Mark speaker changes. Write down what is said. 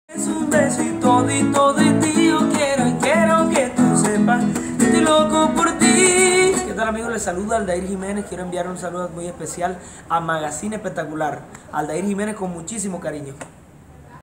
Speaker 1: Es un besito de ti, yo quiero que tú sepas que estoy loco por ti. ¿Qué tal, amigos? Les saluda Aldair Jiménez. Quiero enviar un saludo muy especial a Magazine Espectacular. Aldair Jiménez con muchísimo cariño.